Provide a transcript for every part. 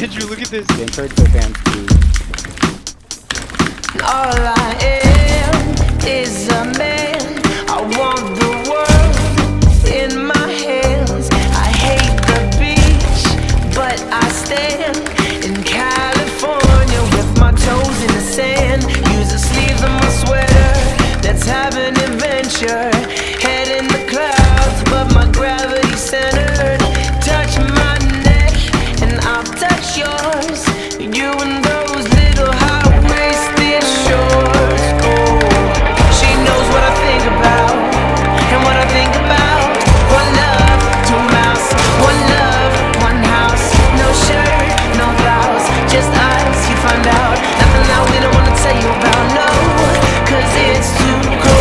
Andrew, look at this. The encourage their fans to. All I am is a man. I want the world in my hands. I hate the beach, but I stand in California with my toes in the sand. Use the sleeves of my sweater. Let's have an adventure. Head in the clouds, but my gravity centered. Touch my neck and I'll touch yours. You and those little high-waisted shorts. Oh, she knows what I think about and what I think about. One love, two mouths. One love, one house. No shirt, no blouse, just us. You find out nothing that we don't wanna tell you about. No, 'cause it's too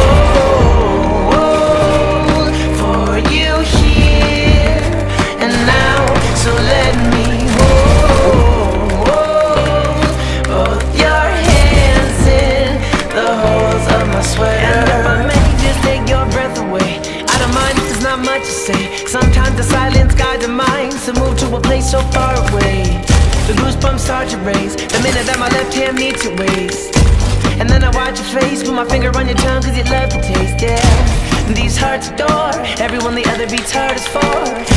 cold for you here and now. So let me hold both your hands in the holes of my sweater. And if I may just take your breath away, I don't mind if there's not much to say. Sometimes the silence guides the mind to move to a place so far away. The goosebumps start to raise the minute that my left hand meets your waist. And then I watch your face, put my finger on your tongue 'cause you love the taste, yeah. These hearts adore everyone the other beats hardest for.